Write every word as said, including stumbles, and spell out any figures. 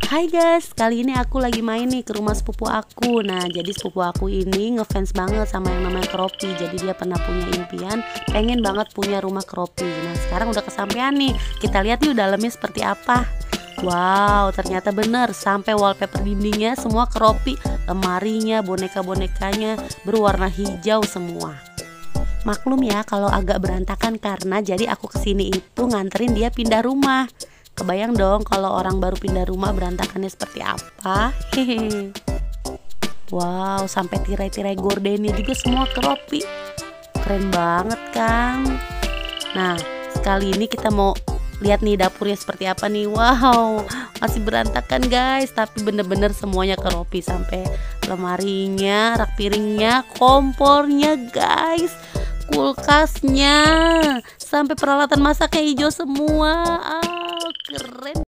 Hai guys, kali ini aku lagi main nih ke rumah sepupu aku. Nah, jadi sepupu aku ini ngefans banget sama yang namanya keropi. Jadi dia pernah punya impian, pengen banget punya rumah keropi. Nah, sekarang udah kesampaian nih. Kita lihat yuk dalamnya seperti apa. Wow, ternyata bener. Sampai wallpaper dindingnya semua keropi. Lemarinya, boneka-bonekanya berwarna hijau semua. Maklum ya kalau agak berantakan karena jadi aku kesini itu nganterin dia pindah rumah. Kebayang dong kalau orang baru pindah rumah berantakannya seperti apa. Hehehe. Wow, sampai tirai-tirai gordennya juga semua keropi. Keren banget kan. Nah, sekali ini kita mau lihat nih dapurnya seperti apa nih. Wow, masih berantakan guys, tapi bener-bener semuanya keropi. Sampai lemarinya, rak piringnya, kompornya guys, kulkasnya, sampai peralatan masaknya hijau semua. Ah, keren.